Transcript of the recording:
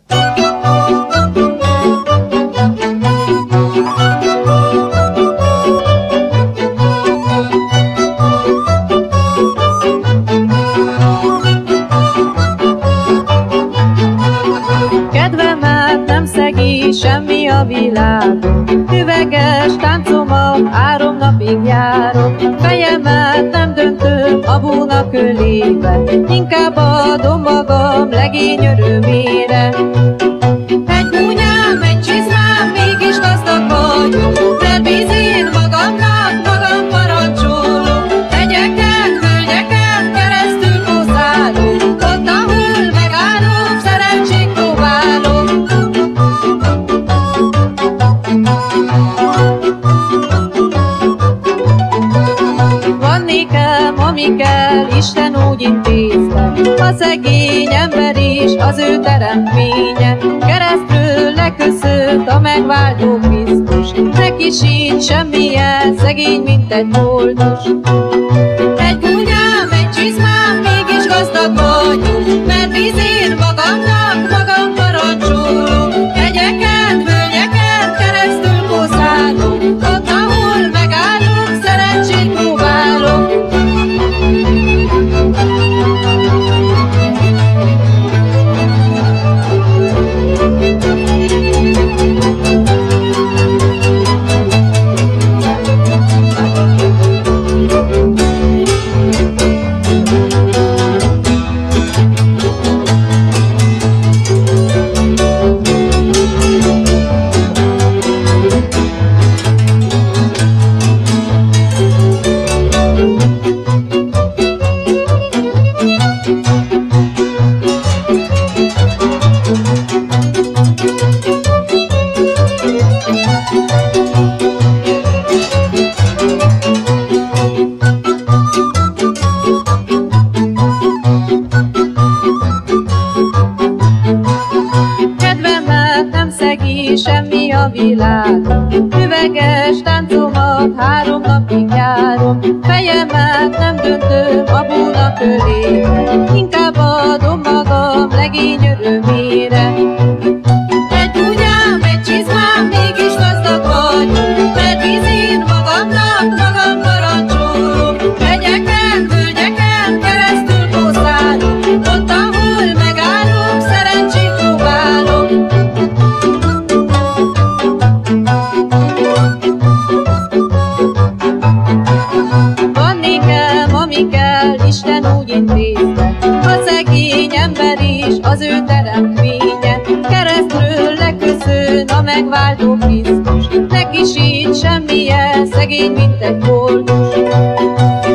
Kedvemet nem szegi semmi a világon, üveges táncomat 3 napig járok. Fejemet nem döntöm a búna kölébe, inkább adom magam legény örömére. Egy búnyám, egy csizmám, mégis gazdag vagyok, mert bízén magamnak, magam parancsolok. Hegyeken, völgyeken keresztül kószálok, ott, ahol megállok, szerencsét próbálok. Van nékem, ami kell, Isten úgy intézte, a szegény ember is az ő teremtménye. Keresztről leköszönt a megváltó Krisztus, neki sincs semmilyen, szegény, mint egy boldus. Egy búnyám, egy csizmám, mégis gazdag vagyok, mert bízén magamnak, magam parancsolok. Hegyeken, völgyeken keresztül kószálok, ott, ahol megállok, szerencsét próbálok. Kedvemet nem szegi semmi a világon, üveges táncomat 3 napig járom. Fejemet nem döntöm a búna kölébe, inkább adom magam legény örömére. Egy búnyám, egy csizmám, mégis gazdag vagyok, mert bízén magamnak, magam parancsolok. Hegyeken, völgyeken keresztül kószálok, ott, ahol megállok, szerencsét próbálok. Van nékem, ami kell, Isten úgy intézte, a szegény ember is az ő teremtménye. Keresztről leköszön a megváltó Krisztus, neki sincs semmilyen, szegény, mint egy boldus.